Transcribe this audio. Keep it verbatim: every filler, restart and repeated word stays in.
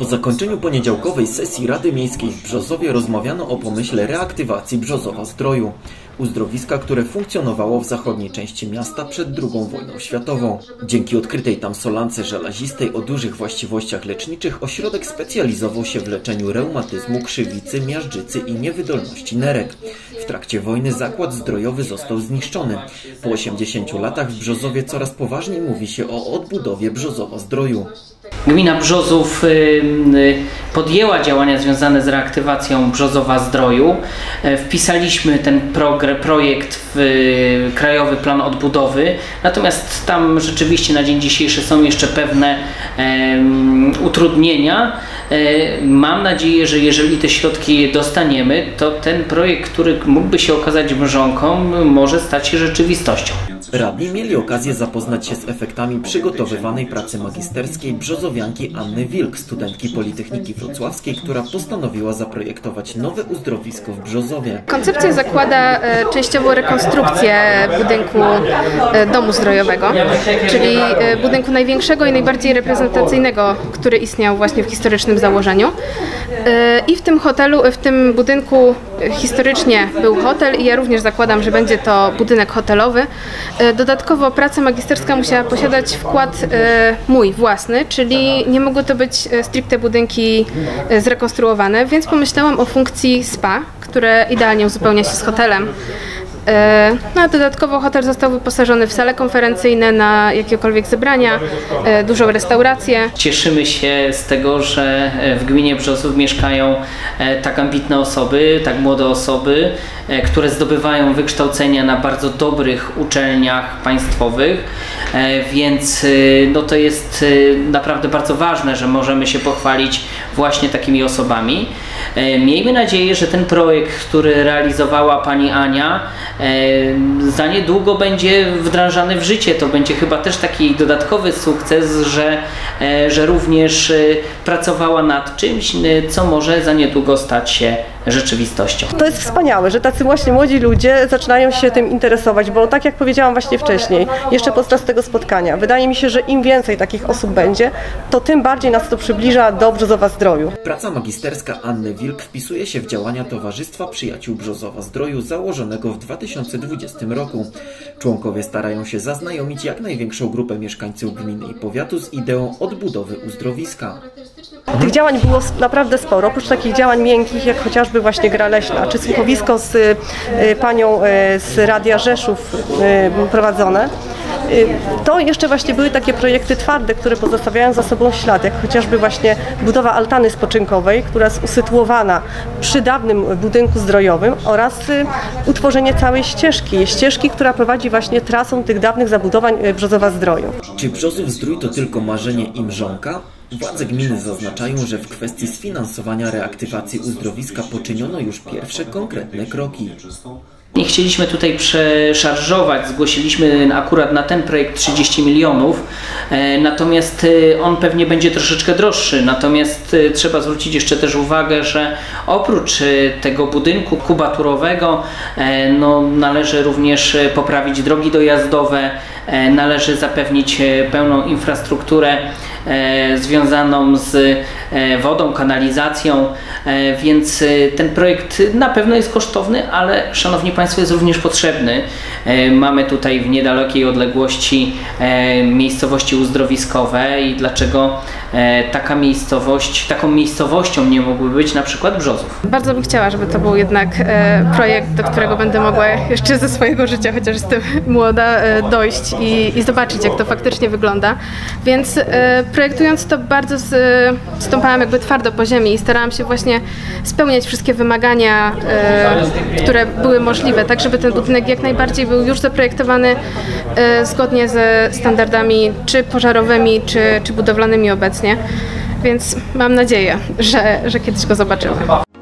Po zakończeniu poniedziałkowej sesji Rady Miejskiej w Brzozowie rozmawiano o pomyśle reaktywacji Brzozowa-Zdroju, uzdrowiska, które funkcjonowało w zachodniej części miasta przed drugą wojną światową. Dzięki odkrytej tam solance żelazistej o dużych właściwościach leczniczych ośrodek specjalizował się w leczeniu reumatyzmu, krzywicy, miażdżycy i niewydolności nerek. W trakcie wojny zakład zdrojowy został zniszczony. Po osiemdziesięciu latach w Brzozowie coraz poważniej mówi się o odbudowie Brzozowa-Zdroju. Gmina Brzozów podjęła działania związane z reaktywacją Brzozowa-Zdroju. Wpisaliśmy ten projekt w Krajowy Plan Odbudowy, natomiast tam rzeczywiście na dzień dzisiejszy są jeszcze pewne utrudnienia. Mam nadzieję, że jeżeli te środki dostaniemy, to ten projekt, który mógłby się okazać mrzonką, może stać się rzeczywistością. Radni mieli okazję zapoznać się z efektami przygotowywanej pracy magisterskiej brzozowianki Anny Wilk, studentki Politechniki Wrocławskiej, która postanowiła zaprojektować nowe uzdrowisko w Brzozowie. Koncepcja zakłada e, częściowo rekonstrukcję budynku e, domu zdrojowego, czyli e, budynku największego i najbardziej reprezentacyjnego, który istniał właśnie w historycznym założeniu. E, I w tym hotelu, w tym budynku historycznie był hotel i ja również zakładam, że będzie to budynek hotelowy. Dodatkowo praca magisterska musiała posiadać wkład e, mój własny, czyli nie mogły to być stricte budynki zrekonstruowane, więc pomyślałam o funkcji spa, które idealnie uzupełnia się z hotelem. E, no a dodatkowo hotel został wyposażony w sale konferencyjne na jakiekolwiek zebrania, e, dużą restaurację. Cieszymy się z tego, że w gminie Brzozów mieszkają tak ambitne osoby, tak młode osoby, które zdobywają wykształcenia na bardzo dobrych uczelniach państwowych, więc no to jest naprawdę bardzo ważne, że możemy się pochwalić właśnie takimi osobami. Miejmy nadzieję, że ten projekt, który realizowała pani Ania, za niedługo będzie wdrażany w życie. To będzie chyba też taki dodatkowy sukces, że, że również pracowała nad czymś, co może za niedługo stać się rzeczywistością. To jest wspaniałe, że tacy właśnie młodzi ludzie zaczynają się tym interesować, bo tak jak powiedziałam właśnie wcześniej, jeszcze podczas tego spotkania, wydaje mi się, że im więcej takich osób będzie, to tym bardziej nas to przybliża do Brzozowa-Zdroju. Praca magisterska Anny Wilk wpisuje się w działania Towarzystwa Przyjaciół Brzozowa-Zdroju założonego w dwa tysiące dwudziestym roku. Członkowie starają się zaznajomić jak największą grupę mieszkańców gminy i powiatu z ideą odbudowy uzdrowiska. Tych działań było naprawdę sporo, oprócz takich działań miękkich, jak chociażby właśnie gra leśna, czy słuchowisko z y, panią y, z Radia Rzeszów y, prowadzone. Y, to jeszcze właśnie były takie projekty twarde, które pozostawiają za sobą ślad, jak chociażby właśnie budowa altany spoczynkowej, która jest usytuowana przy dawnym budynku zdrojowym oraz y, utworzenie całej ścieżki, ścieżki, która prowadzi właśnie trasą tych dawnych zabudowań Brzozowa-Zdroju. Czy Brzozów-Zdrój to tylko marzenie i mrzonka? Władze gminy zaznaczają, że w kwestii sfinansowania reaktywacji uzdrowiska poczyniono już pierwsze konkretne kroki. Nie chcieliśmy tutaj przeszarżować, zgłosiliśmy akurat na ten projekt trzydzieści milionów, natomiast on pewnie będzie troszeczkę droższy, natomiast trzeba zwrócić jeszcze też uwagę, że oprócz tego budynku kubaturowego no, należy również poprawić drogi dojazdowe, należy zapewnić pełną infrastrukturę związaną z wodą, kanalizacją, więc ten projekt na pewno jest kosztowny, ale szanowni Państwo, jest również potrzebny. Mamy tutaj w niedalekiej odległości miejscowości uzdrowiskowe i dlaczego taka miejscowość, taką miejscowością nie mógłby być na przykład Brzozów. Bardzo bym chciała, żeby to był jednak projekt, do którego będę mogła jeszcze ze swojego życia, chociaż jestem młoda, dojść i, i zobaczyć, jak to faktycznie wygląda. Więc projektując to bardzo z, stąpałam jakby twardo po ziemi i starałam się właśnie spełniać wszystkie wymagania, e, które były możliwe, tak żeby ten budynek jak najbardziej był już zaprojektowany e, zgodnie ze standardami czy pożarowymi, czy, czy budowlanymi obecnie. Więc mam nadzieję, że, że kiedyś go zobaczymy.